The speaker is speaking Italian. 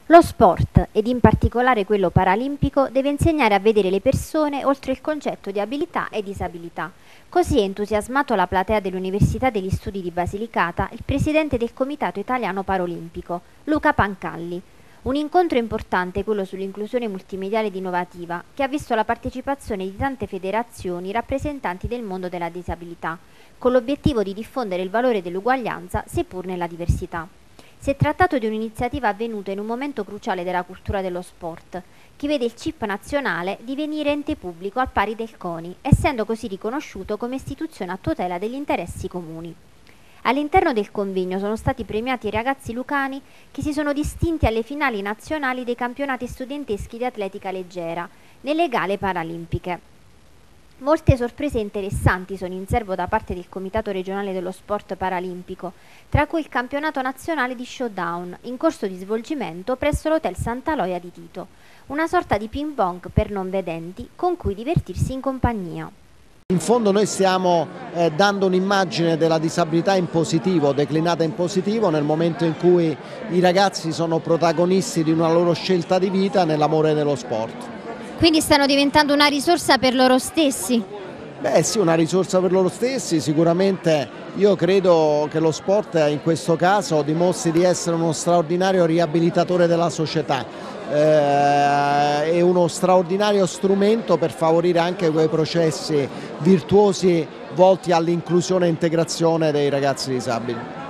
Lo sport, ed in particolare quello paralimpico, deve insegnare a vedere le persone oltre il concetto di abilità e disabilità. Così è entusiasmato la platea dell'Università degli Studi di Basilicata il presidente del Comitato Italiano Paralimpico, Luca Pancalli. Un incontro importante, quello sull'inclusione multimediale ed innovativa, che ha visto la partecipazione di tante federazioni rappresentanti del mondo della disabilità, con l'obiettivo di diffondere il valore dell'uguaglianza seppur nella diversità. Si è trattato di un'iniziativa avvenuta in un momento cruciale della cultura dello sport, che vede il CIP nazionale divenire ente pubblico al pari del CONI, essendo così riconosciuto come istituzione a tutela degli interessi comuni. All'interno del convegno sono stati premiati i ragazzi lucani che si sono distinti alle finali nazionali dei campionati studenteschi di atletica leggera, nelle gare paralimpiche. Molte sorprese interessanti sono in serbo da parte del Comitato regionale dello sport paralimpico, tra cui il campionato nazionale di showdown, in corso di svolgimento presso l'Hotel Sant'Aloia di Tito, una sorta di ping pong per non vedenti con cui divertirsi in compagnia. In fondo noi stiamo dando un'immagine della disabilità in positivo, declinata in positivo, nel momento in cui i ragazzi sono protagonisti di una loro scelta di vita nell'amore dello sport. Quindi stanno diventando una risorsa per loro stessi? Beh sì, una risorsa per loro stessi, sicuramente io credo che lo sport in questo caso dimostri di essere uno straordinario riabilitatore della società, è uno straordinario strumento per favorire anche quei processi virtuosi volti all'inclusione e integrazione dei ragazzi disabili.